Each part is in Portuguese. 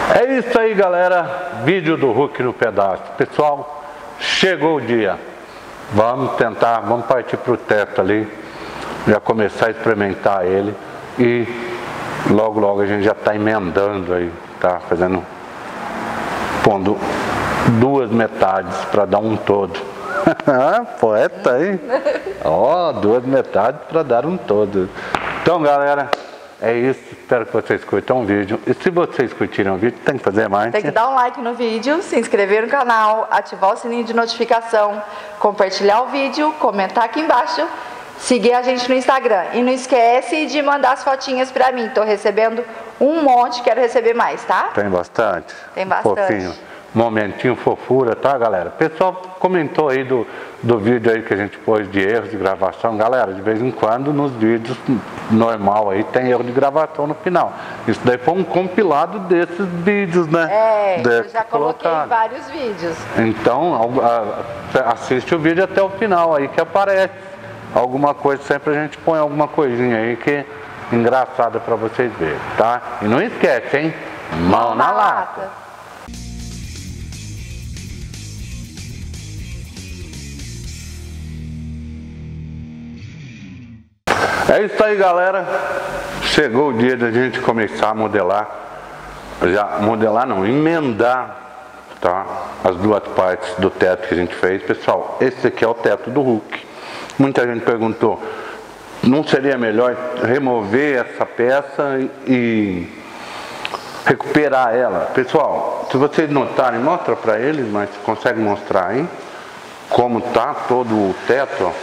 É isso aí, galera, vídeo do Hulk no pedaço. Pessoal, chegou o dia. Vamos partir para o teto ali, já começar a experimentar ele e logo a gente já está emendando aí, tá pondo duas metades para dar um todo. Poeta aí, ó, duas metades para dar um todo. Então, galera, é isso, espero que vocês curtam o vídeo. E se vocês curtiram o vídeo, tem que fazer mais. Tem que dar um like no vídeo, se inscrever no canal, ativar o sininho de notificação, compartilhar o vídeo, comentar aqui embaixo, seguir a gente no Instagram. E não esquece de mandar as fotinhas pra mim, tô recebendo um monte, quero receber mais, tá? Tem bastante? Tem bastante. Fofinho. Momentinho fofura, tá, galera? O pessoal comentou aí do vídeo aí que a gente pôs de erros de gravação. Galera, de vez em quando nos vídeos normal aí tem erro de gravação no final. Isso daí foi um compilado desses vídeos, né? Eu já coloquei vários vídeos. Então, assiste o vídeo até o final aí que aparece alguma coisa. Sempre a gente põe alguma coisinha aí que é engraçada pra vocês verem, tá? E não esquece, hein? Mão na lata! É isso aí, galera, chegou o dia da gente começar a modelar, emendar, tá, as duas partes do teto que a gente fez. Pessoal, esse aqui é o teto do Hulk. Muita gente perguntou, não seria melhor remover essa peça e recuperar ela? Pessoal, se vocês notarem, mostra pra eles, mas consegue mostrar aí como tá todo o teto, ó.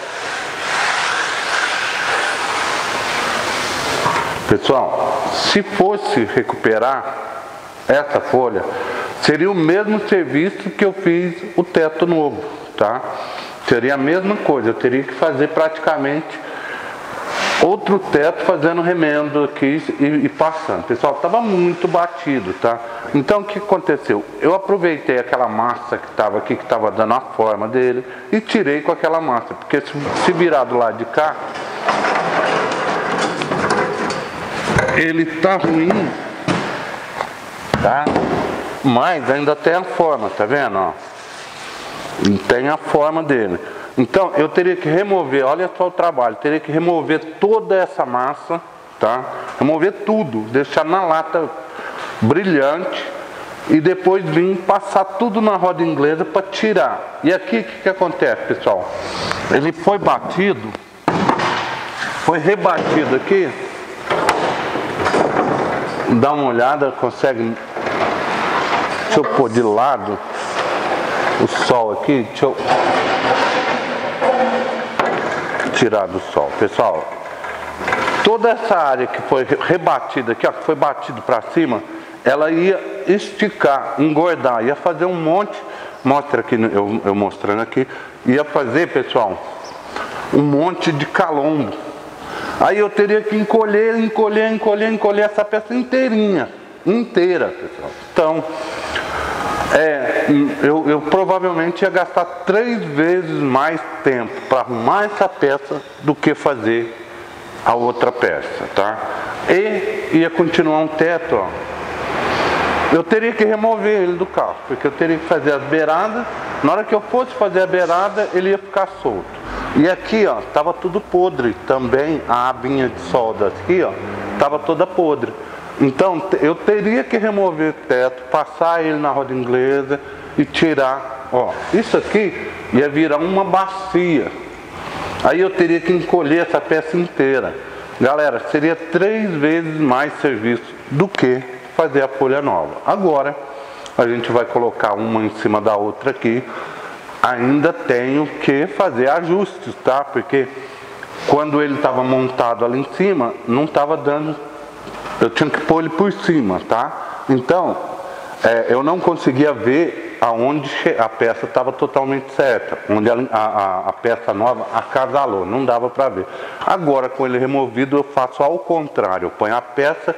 Pessoal, se fosse recuperar essa folha, seria o mesmo serviço que eu fiz o teto novo, tá? Seria a mesma coisa, eu teria que fazer praticamente outro teto fazendo remendo aqui e passando. Pessoal, estava muito batido, tá? Então o que aconteceu? Eu aproveitei aquela massa que estava aqui, que estava dando a forma dele, e tirei com aquela massa, porque se virar do lado de cá, ele tá ruim, tá? Mas ainda tem a forma, tá vendo, ó? Tem a forma dele. Então eu teria que remover, olha só o trabalho, teria que remover toda essa massa, tá? Remover tudo, deixar na lata brilhante e depois vir passar tudo na roda inglesa para tirar. E aqui o que acontece, pessoal? Ele foi batido, foi rebatido aqui. Dá uma olhada, consegue. Deixa eu pôr de lado o sol aqui. Deixa eu tirar do sol. Pessoal, toda essa área que foi rebatida aqui, ó, que foi batido para cima, ela ia esticar, engordar, ia fazer um monte. Mostra aqui, eu mostrando aqui. Ia fazer, pessoal, um monte de calombo. Aí eu teria que encolher essa peça inteira, pessoal. Então, eu provavelmente ia gastar 3 vezes mais tempo para arrumar essa peça do que fazer a outra peça, tá? E ia continuar um teto, ó. Eu teria que remover ele do carro, porque eu teria que fazer as beiradas. Na hora que eu fosse fazer a beirada, ele ia ficar solto. E aqui, ó, tava tudo podre também, a abinha de solda aqui, ó, tava toda podre. Então, eu teria que remover o teto, passar ele na roda inglesa e tirar, ó. Isso aqui ia virar uma bacia. Aí eu teria que encolher essa peça inteira. Galera, seria 3 vezes mais serviço do que fazer a folha nova. Agora, a gente vai colocar uma em cima da outra aqui. Ainda tenho que fazer ajustes, tá? Porque quando ele estava montado ali em cima, não estava dando, eu tinha que pôr ele por cima, tá? Então, eu não conseguia ver aonde a peça estava totalmente certa, onde a peça nova acasalou, não dava para ver. Agora, com ele removido, eu faço ao contrário, eu ponho a peça,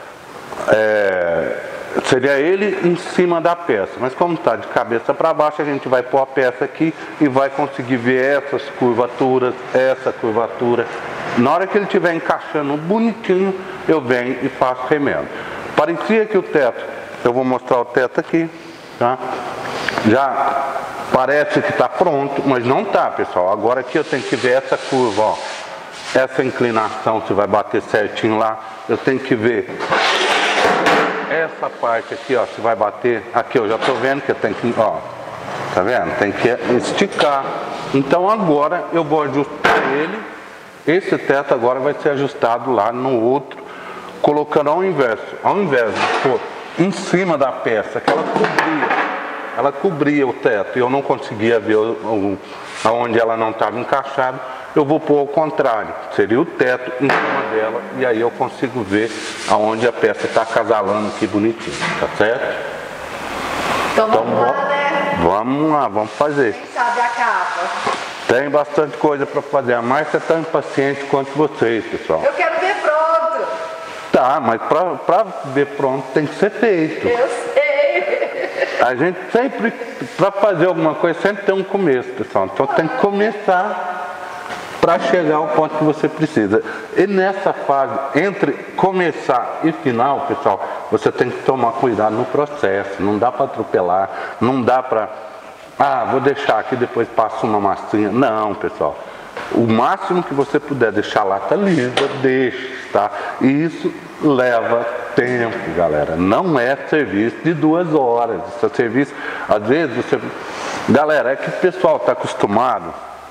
seria ele em cima da peça, mas como está de cabeça para baixo, a gente vai pôr a peça aqui e vai conseguir ver essas curvaturas, essa curvatura. Na hora que ele estiver encaixando bonitinho, eu venho e faço remendo. Parecia que o teto eu vou mostrar o teto aqui, tá? Já parece que está pronto, mas não está, pessoal. Agora aqui eu tenho que ver essa curva, ó. Essa inclinação, se vai bater certinho lá. Eu tenho que ver essa parte aqui, ó, se vai bater. Aqui eu já estou vendo que eu tenho que, ó, tá vendo? Tem que esticar. Então agora eu vou ajustar ele. Esse teto agora vai ser ajustado lá no outro, colocando ao invés de pôr em cima da peça que ela cobria o teto e eu não conseguia ver aonde ela não estava encaixada. Eu vou pôr ao contrário, seria o teto em cima dela, e aí eu consigo ver aonde a peça está acasalando aqui bonitinho, tá certo? Então vamos lá, né? Vamos lá, vamos fazer. Quem sabe a capa? Tem bastante coisa para fazer, a Márcia é tão impaciente quanto vocês, pessoal. Eu quero ver pronto. Tá, mas para ver pronto tem que ser feito. Eu sei. A gente sempre, para fazer alguma coisa, sempre tem um começo, pessoal. Então tem que começar para chegar ao ponto que você precisa. E nessa fase, entre começar e final, pessoal, você tem que tomar cuidado no processo. Não dá para atropelar, não dá para... Ah, vou deixar aqui, depois passo uma massinha. Não, pessoal. O máximo que você puder deixar a lata lisa, deixe, tá? E isso leva tempo, galera. Não é serviço de 2 horas. Isso é serviço, às vezes você... Galera, é que o pessoal está acostumado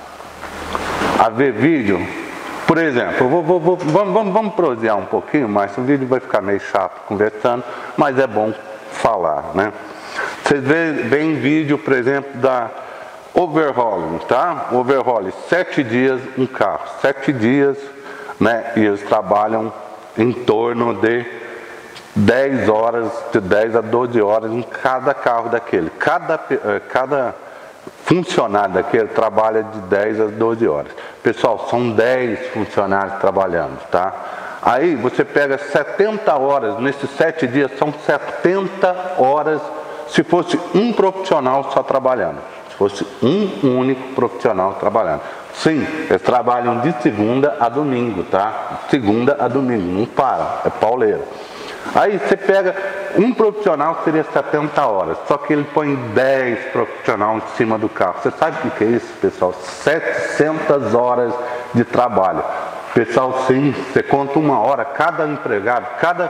a ver vídeo. Por exemplo, vamos prosear um pouquinho mais. O vídeo vai ficar meio chato conversando, mas é bom falar, né? Vocês veem vídeo, por exemplo, da overhauling, tá? Overhauling, 7 dias um carro, 7 dias, né? E eles trabalham em torno de 10 horas, de 10 a 12 horas em cada carro daquele. Cada funcionário daquele trabalha de 10 a 12 horas. Pessoal, são 10 funcionários trabalhando, tá? Aí você pega 70 horas, nesses 7 dias são 70 horas se fosse um profissional só trabalhando. Se fosse um único profissional trabalhando. Sim, eles trabalham de segunda a domingo, tá? Segunda a domingo, não para, é pauleira. Aí você pega um profissional, seria 70 horas, só que ele põe 10 profissionais em cima do carro. Você sabe o que é isso, pessoal? 700 horas de trabalho. Pessoal, sim, você conta 1 hora, cada empregado, cada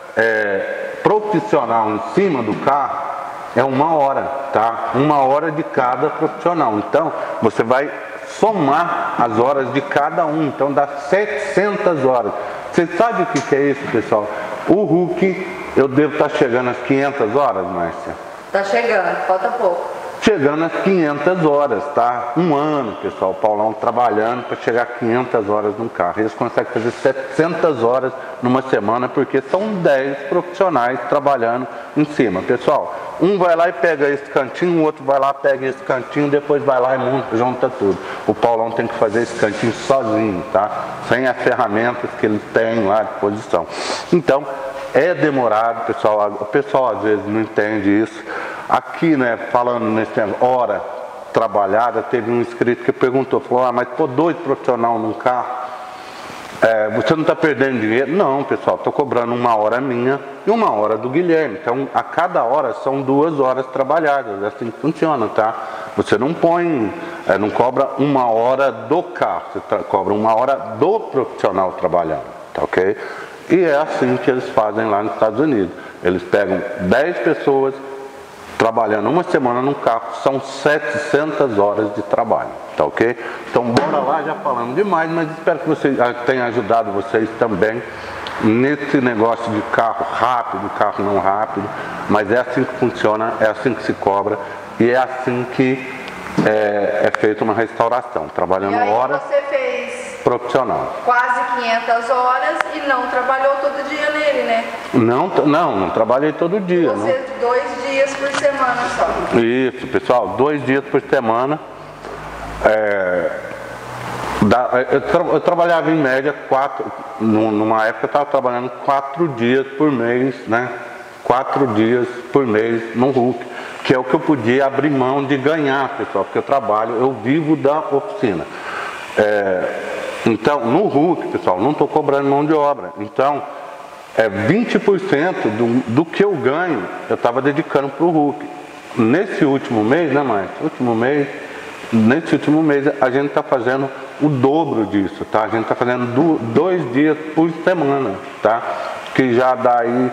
profissional em cima do carro é 1 hora, tá? 1 hora de cada profissional. Então, você vai somar as horas de cada um, então dá 700 horas. Você sabe o que é isso, pessoal? O Hulk, eu devo estar chegando às 500 horas, Márcia? Tá chegando, falta pouco. Chegando às 500 horas, tá? 1 ano, pessoal, o Paulão trabalhando para chegar a 500 horas num carro. Eles conseguem fazer 700 horas numa semana, porque são 10 profissionais trabalhando em cima. Pessoal, um vai lá e pega esse cantinho, o outro vai lá e pega esse cantinho, depois vai lá e junta tudo. O Paulão tem que fazer esse cantinho sozinho, tá? Sem as ferramentas que ele tem lá à disposição. Então, é demorado, pessoal. O pessoal às vezes não entende isso. Aqui, né, falando nesse tempo, hora trabalhada, teve um inscrito que perguntou, falou, mas pô, 2 profissionais num carro, você não está perdendo dinheiro? Não, pessoal, estou cobrando 1 hora minha e 1 hora do Guilherme. Então, a cada hora são 2 horas trabalhadas, é assim que funciona, tá? Você não põe, não cobra 1 hora do carro, você cobra 1 hora do profissional trabalhando, tá ok? E é assim que eles fazem lá nos Estados Unidos. Eles pegam 10 pessoas trabalhando 1 semana num carro, são 700 horas de trabalho, tá ok? Então bora lá, já falamos demais, mas espero que você tenha ajudado vocês também nesse negócio de carro rápido, carro não rápido, mas é assim que funciona, é assim que se cobra e é assim que é feita uma restauração, trabalhando horas. Você fez profissional. Quase 500 horas e não trabalhou todo dia nele, né? Não trabalhei todo dia. Você, 2 dias por semana só. Isso, pessoal, 2 dias por semana. Eu trabalhava em média 4, numa época eu estava trabalhando 4 dias por mês, né? 4 dias por mês no Hulk, que é o que eu podia abrir mão de ganhar, pessoal, porque eu vivo da oficina. Então, no Hulk, pessoal, não estou cobrando mão de obra. Então, 20% do que eu ganho, eu estava dedicando para o Hulk. Nesse último mês, né, Márcio? Nesse último mês a gente está fazendo o dobro disso, tá? A gente está fazendo 2 dias por semana, tá? Que já dá aí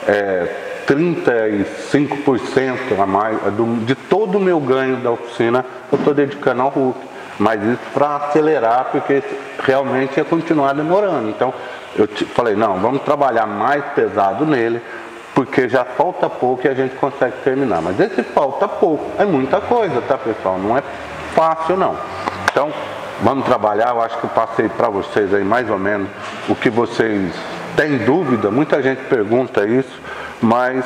35% a mais de todo o meu ganho da oficina, eu estou dedicando ao Hulk. Mas isso para acelerar, porque realmente ia continuar demorando. Então eu falei, não, vamos trabalhar mais pesado nele, porque já falta pouco e a gente consegue terminar. Mas esse falta pouco é muita coisa, tá, pessoal? Não é fácil, não. Então vamos trabalhar. Eu acho que eu passei para vocês aí mais ou menos o que vocês têm dúvida. Muita gente pergunta isso, mas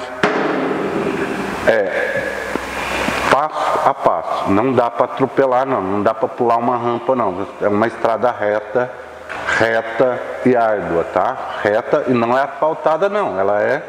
passo a passo. Não dá para atropelar, não dá para pular uma rampa, não. É uma estrada reta e árdua, tá? Reta, e não é asfaltada, não. Ela é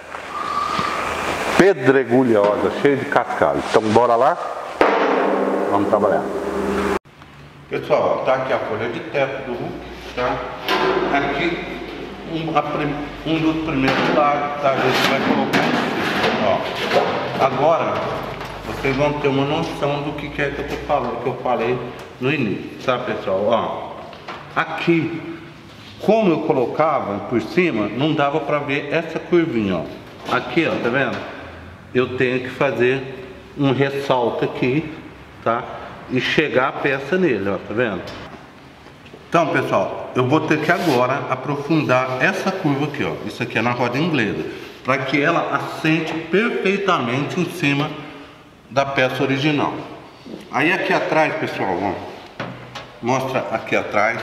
pedregulhosa, cheia de cascalho. Então bora lá? Vamos trabalhar. Pessoal, tá aqui a folha de teto do Hulk, tá? Aqui um dos primeiros lados, tá? A gente vai colocar aqui, ó. Agora vocês vão ter uma noção do que é que eu tô falando, que eu falei no início, tá, pessoal? Ó, aqui, como eu colocava por cima, não dava para ver essa curvinha, ó. Aqui, ó, tá vendo? Eu tenho que fazer um ressalto aqui, tá? E chegar a peça nele, ó, tá vendo? Então, pessoal, eu vou ter que agora aprofundar essa curva aqui, ó. Isso aqui é na roda inglesa, para que ela assente perfeitamente em cima da peça original. Aí aqui atrás, pessoal, ó, mostra aqui atrás.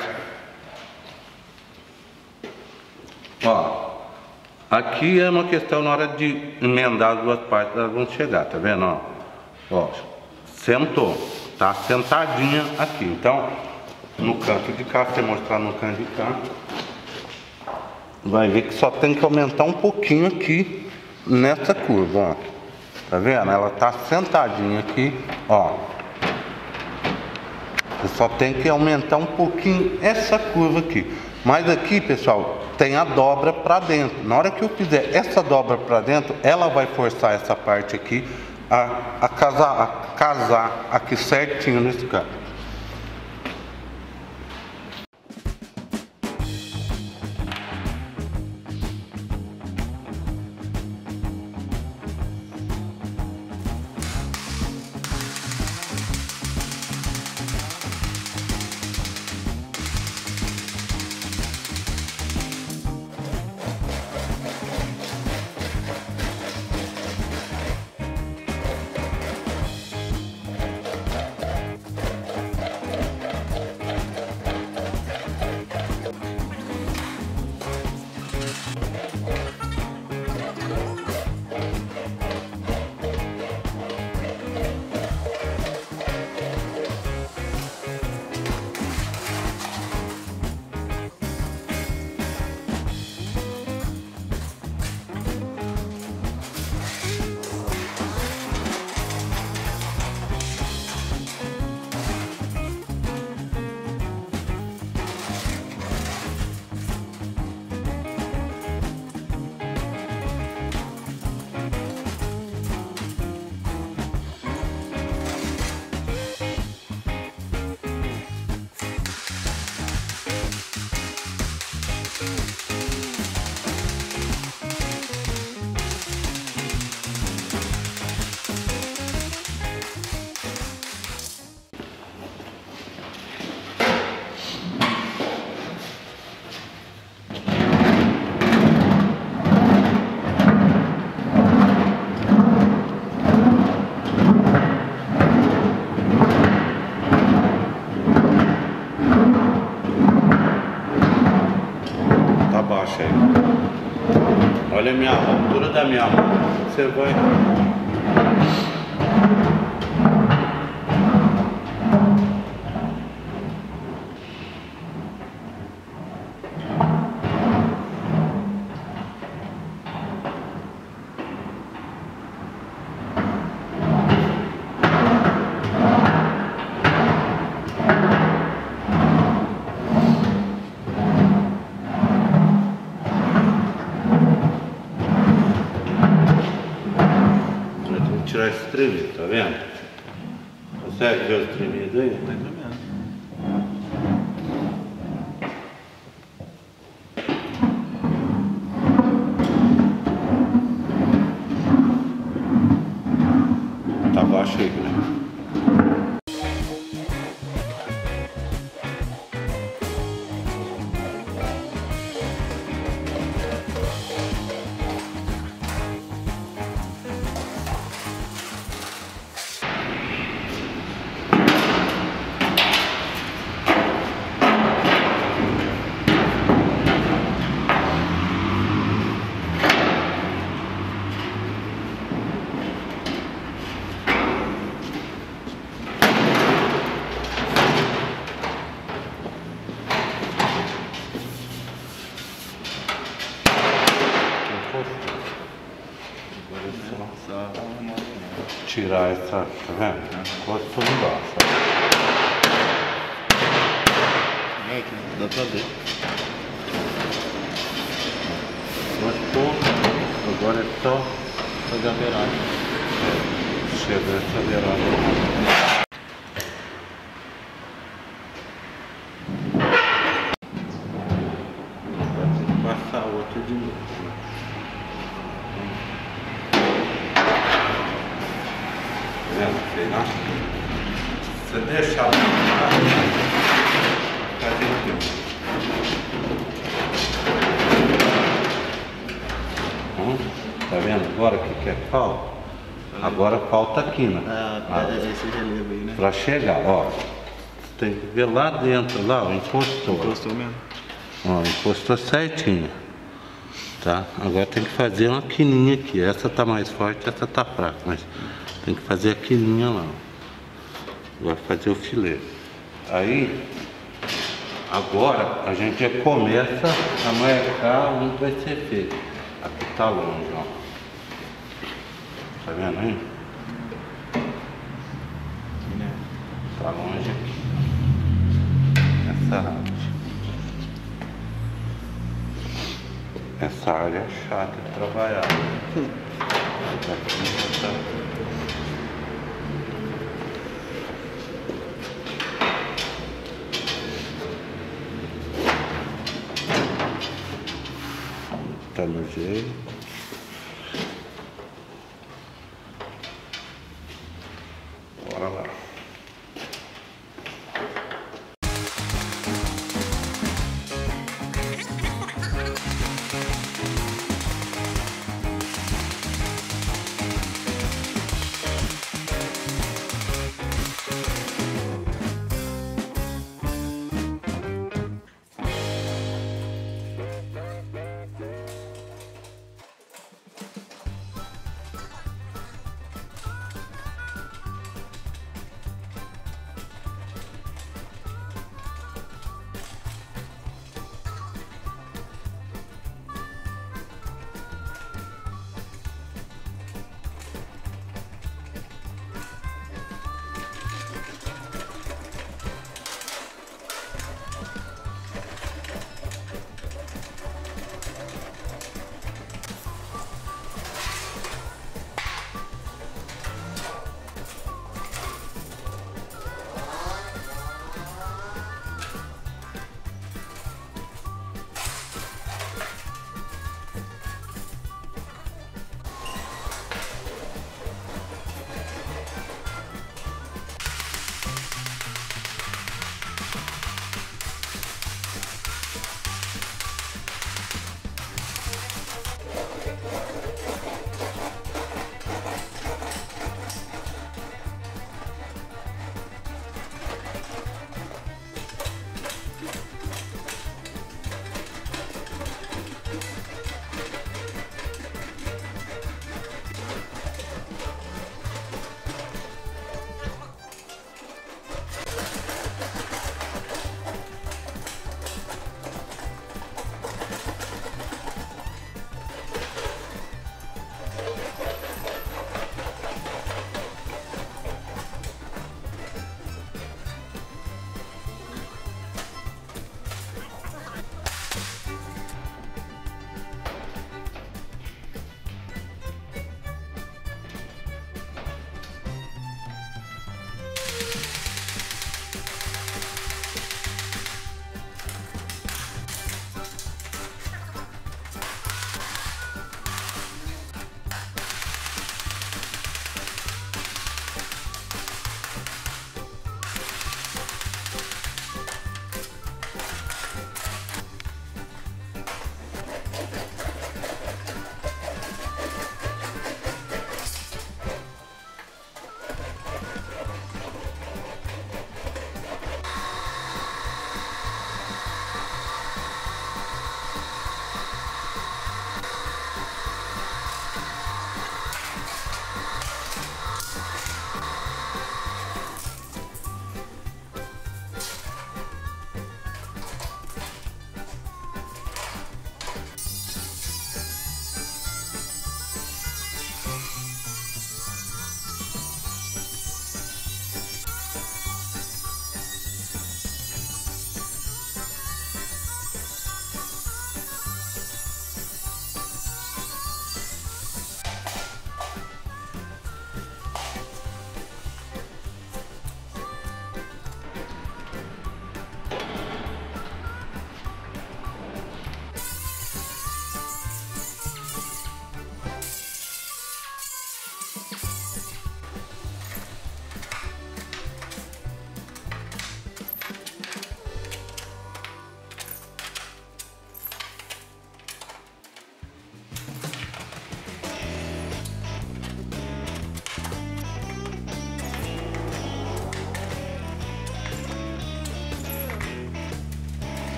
Ó, aqui é uma questão na hora de emendar as duas partes, elas vão chegar, tá vendo? Ó, sentou, tá sentadinha aqui. Então, no canto de cá, se você mostrar no canto de cá, vai ver que só tem que aumentar um pouquinho aqui nessa curva, ó. Tá vendo? Ela tá sentadinha aqui, ó. Você só tem que aumentar um pouquinho essa curva aqui. Mas aqui, pessoal, tem a dobra para dentro. Na hora que eu fizer essa dobra para dentro, ela vai forçar essa parte aqui a casar aqui certinho nesse canto. Olha a altura da minha mão. Você vai... tirar esse tremido, tá vendo? Consegue ver o tremido aí? Mais ou menos. Tá baixo aí, né? Tirar essa, tá vendo? Encostou embaixo. É, que dá pra ver. Encostou, agora é só Fazer a virada. chega essa virada. Vai ter que passar outra de novo. Você deixa ela fazer o quê? Tá vendo agora o que é falta? Agora falta aqui, né? Esse relevo aí, né? Pra chegar, ó. Tem que ver lá dentro, lá, ó, encostou. Encostou mesmo? Ó, encostou certinho. Tá? Agora tem que fazer uma quininha aqui. Essa tá mais forte, essa tá fraca, mas tem que fazer a quininha lá. Vai fazer o filé. Aí, agora a gente já começa a marcar onde vai ser feito. Aqui tá longe, ó. Tá vendo aí? Tá longe aqui. Essa área. Essa área é chata de trabalhar. Aqui tá. Tá no jeito. Bora lá.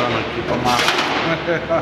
passando aqui pra marcar.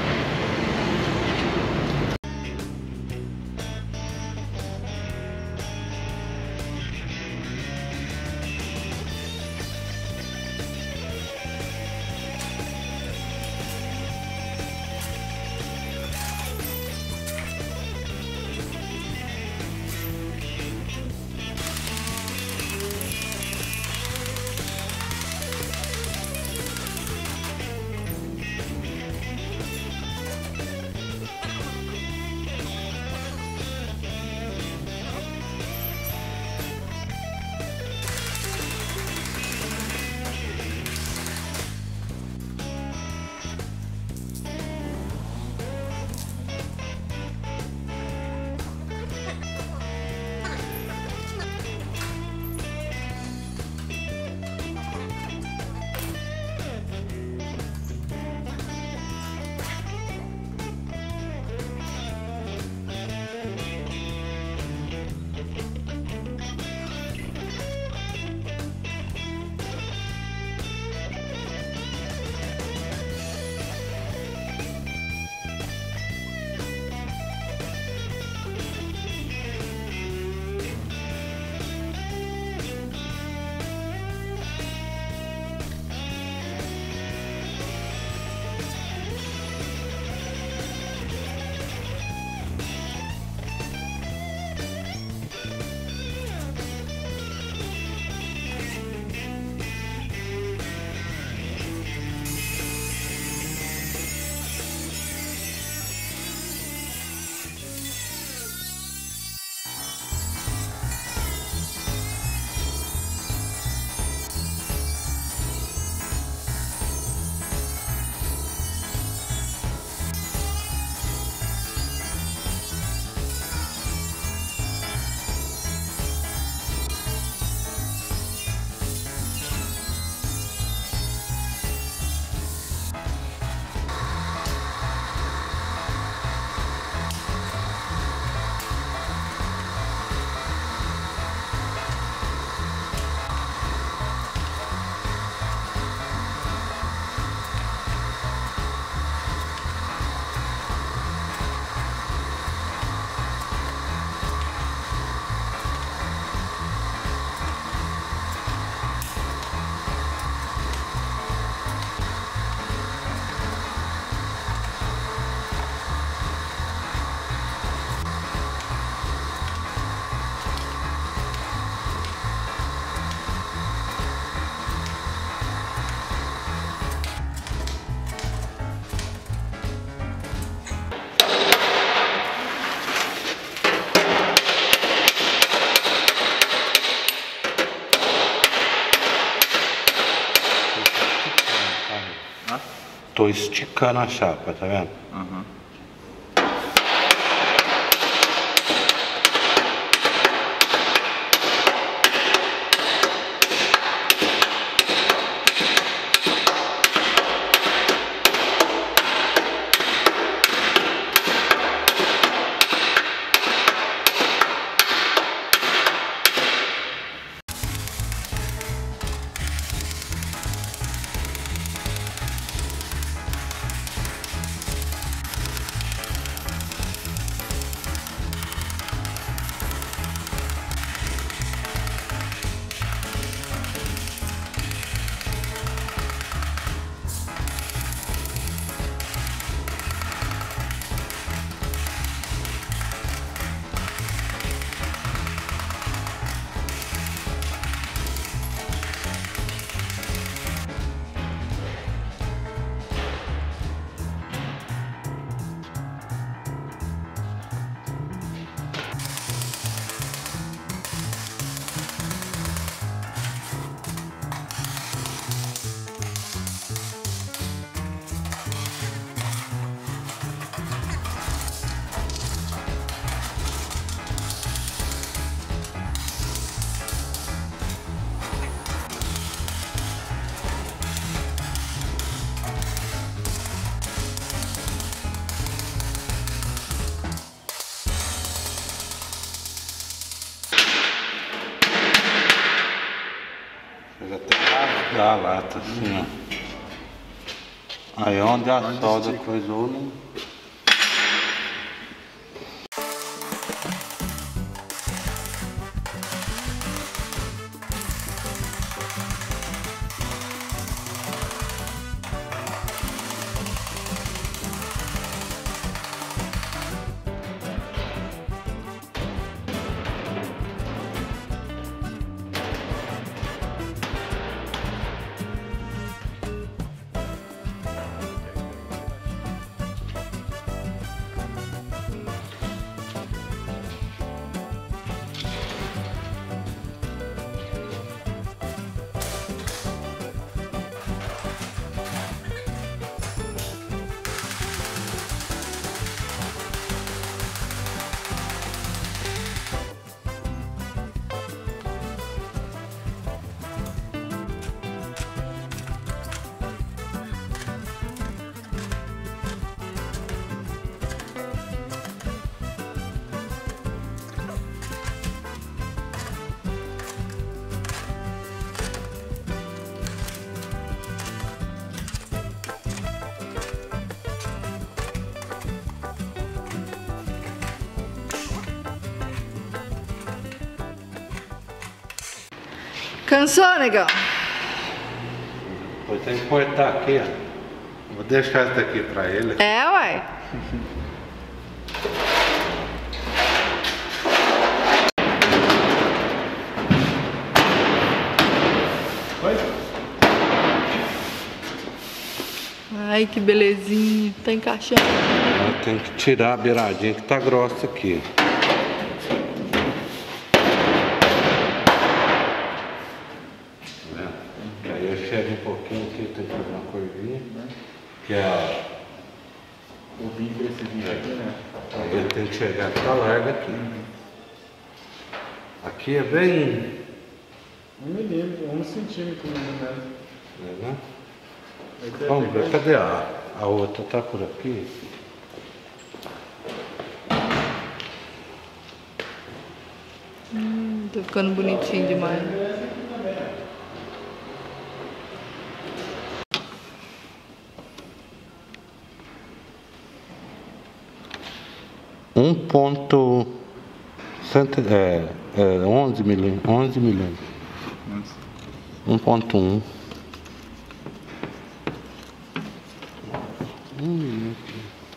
Tô esticando a chapa, tá vendo? Uhum. Chega até rasgar a lata assim, ó. Aí onde a solda coisou, não... Cansou, negão? Depois tem que cortar aqui, ó. Vou deixar isso daqui pra ele. É, uai. Ai, que belezinha. Tá encaixando. Tem que tirar a beiradinha que tá grossa aqui. Aí eu chego um pouquinho aqui, tem que fazer uma curvinha. Que é O bico esse bico aqui, né? Aí ele tem que chegar, tá larga aqui. Aqui é bem... 1 milímetro, 1 centímetro mais Né? Vamos ver, cadê a outra? Tá por aqui? Tá ficando bonitinho demais. Ponto 11 milímetros. 1.1. 1 milímetro.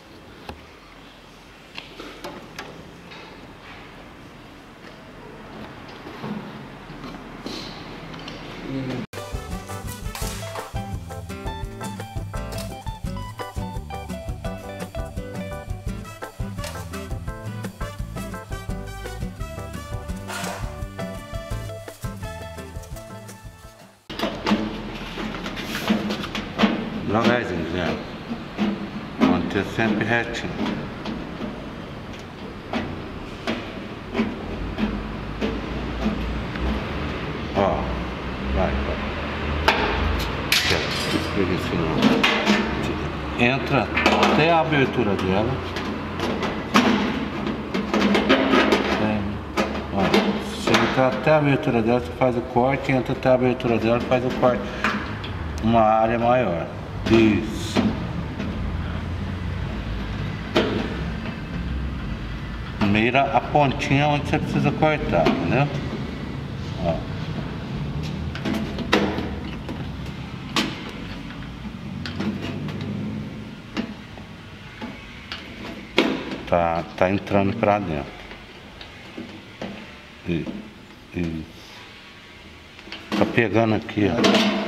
Devagarzinho, né? Manter sempre retinho. Ó, vai. Entra até a abertura dela. Ó, se entrar até a abertura dela, você faz o corte, entra até a abertura dela, faz o corte. Uma área maior. Isso. Mira a pontinha onde você precisa cortar, entendeu? Ó. Tá entrando pra dentro. E tá pegando aqui, ó.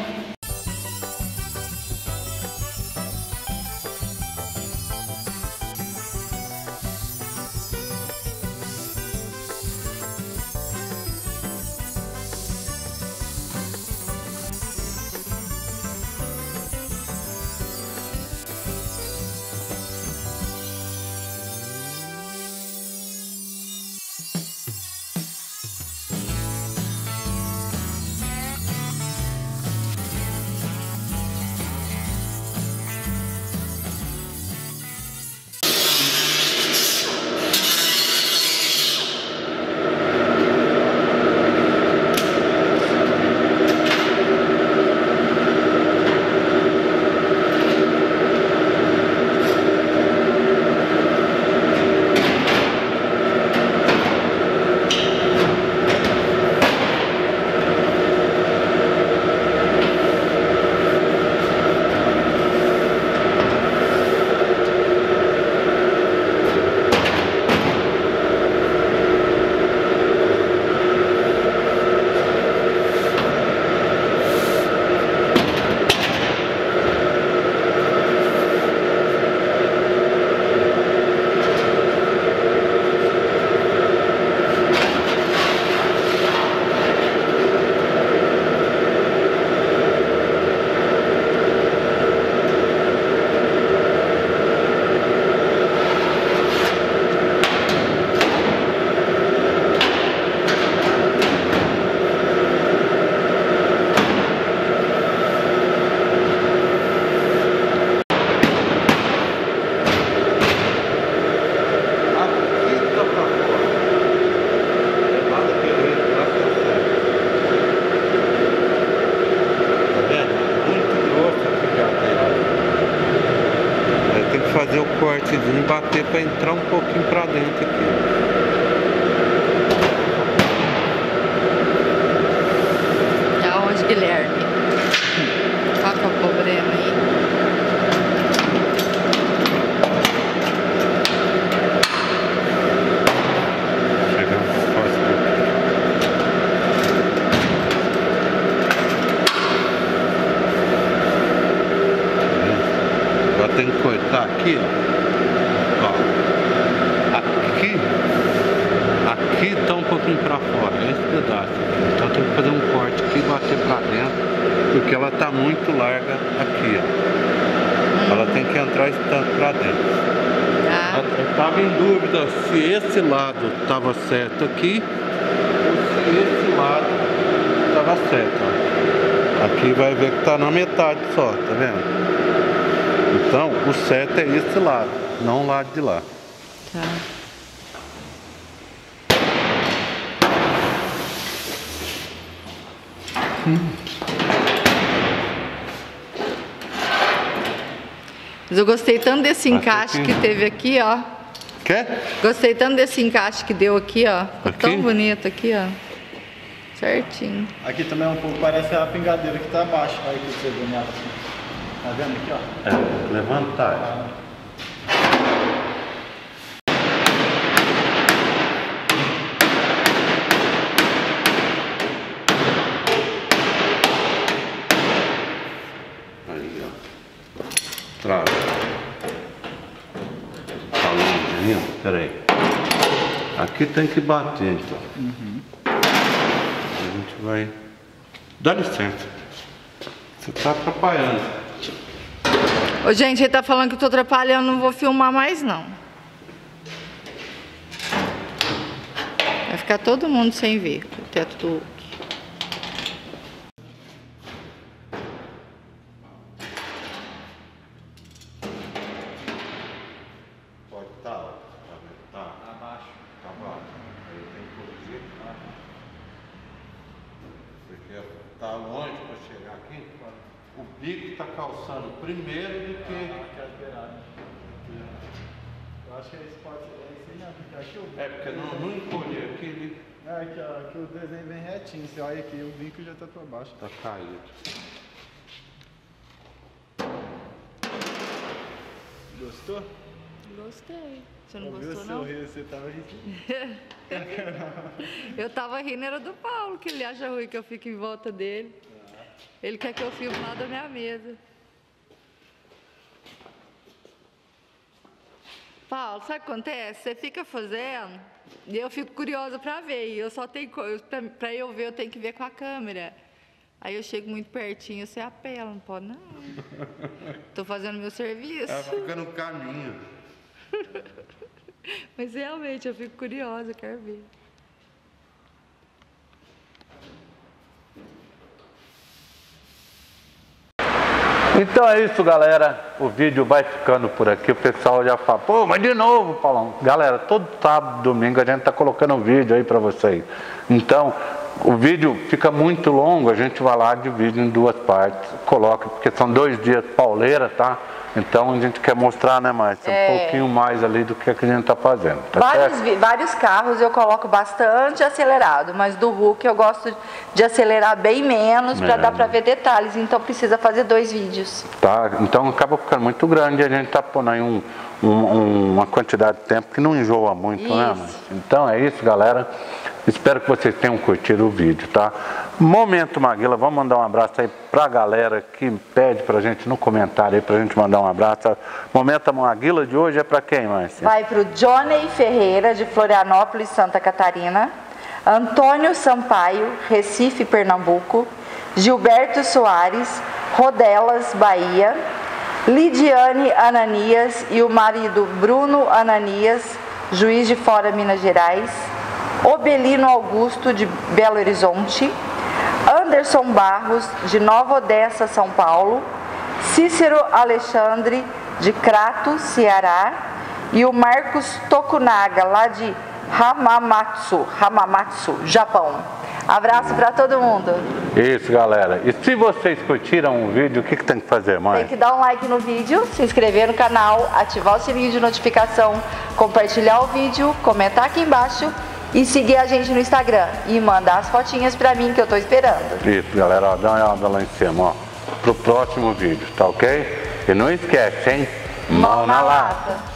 fazer o cortezinho e bater para entrar um pouquinho para dentro aqui. Aonde, Guilherme? Qual que é o problema aí? Tem que cortar aqui, ó. Aqui tá um pouquinho pra fora, esse pedaço aqui. Então tem que fazer um corte aqui e bater pra dentro, porque ela tá muito larga aqui, ó. Ela tem que entrar esse tanto pra dentro. Eu tava em dúvida se esse lado tava certo aqui ou se esse lado tava certo, ó. Aqui vai ver que tá na metade só, tá vendo? Então, o certo é esse lado, não o lado de lá. Tá. Mas eu gostei tanto desse encaixe que teve aqui, ó. Quê? Gostei tanto desse encaixe que deu aqui, ó. Ficou Aqui? tão bonito aqui, ó. Certinho. Aqui também um pouco parece a pingadeira que tá abaixo. Olha aqui você vê nela assim. Tá vendo aqui, ó? É, levantar. Aí, ó. Trava. Tá longe, peraí. Aqui tem que bater, então. A gente vai... Dá licença. Você tá atrapalhando. Ô, gente, ele tá falando que eu tô atrapalhando, não vou filmar mais, não. Vai ficar todo mundo sem ver o teto do Hulk. Pode estar, ó. Tá abaixo. Tá abaixo. Aí tem que corrigir. Porque tá longe para chegar aqui. O bico tá calçando primeiro do que... Eu acho que esse pode ser esse aí, não, porque aqui o... É, porque não encolher aqui, ele É, aqui, ó, aqui o desenho vem retinho. Você olha aqui, o bico já tá pra baixo. tá caído. Gostou? Gostei. Você não Eu vi gostou, o não? sorriso, você tava rindo. Eu tava rindo, era do Paulo, que ele acha ruim que eu fico em volta dele. Ele quer que eu filme lá da minha mesa. Paulo, sabe o que acontece? Você fica fazendo e eu fico curiosa pra ver. E eu só tenho pra eu ver, eu tenho que ver com a câmera. Aí eu chego muito pertinho, você apela, não pode não. Tô fazendo meu serviço. Ela fica no caminho. Mas realmente eu fico curiosa, eu quero ver. Então é isso, galera. O vídeo vai ficando por aqui. O pessoal já fala, pô, mas de novo, Paulão. Galera, todo sábado, domingo a gente tá colocando um vídeo aí pra vocês. Então, o vídeo fica muito longo, a gente vai lá, divide em duas partes, coloca, porque são 2 dias pauleira, tá? Então a gente quer mostrar, né, Márcia, um pouquinho mais ali do que a gente tá fazendo. Tá Vários carros eu coloco bastante acelerado, mas do Hulk eu gosto de acelerar bem menos para dar para ver detalhes, então precisa fazer 2 vídeos. Tá, então acaba ficando muito grande e a gente tá pondo aí uma quantidade de tempo que não enjoa muito, né, Márcia? Então é isso, galera. Espero que vocês tenham curtido o vídeo, tá? Momento Maguila, vamos mandar um abraço aí pra galera que pede pra gente no comentário aí, pra gente mandar um abraço. Momento Maguila de hoje é pra quem, Márcia? Vai pro Johnny Ferreira, de Florianópolis, Santa Catarina. Antônio Sampaio, Recife, Pernambuco. Gilberto Soares, Rodelas, Bahia. Lidiane Ananias e o marido Bruno Ananias, Juiz de Fora, Minas Gerais. Obelino Augusto, de Belo Horizonte. Anderson Barros, de Nova Odessa, São Paulo. Cícero Alexandre, de Crato, Ceará. E o Marcos Tokunaga, lá de Hamamatsu, Japão. Abraço para todo mundo. Isso, galera. E se vocês curtiram o vídeo, o que tem que fazer, mãe? Tem que dar um like no vídeo, se inscrever no canal, ativar o sininho de notificação, compartilhar o vídeo, comentar aqui embaixo e seguir a gente no Instagram e mandar as fotinhas pra mim que eu tô esperando. Isso, galera, ó, dá uma olhada lá em cima, ó, pro próximo vídeo, tá ok? E não esquece, hein? Mão na lata!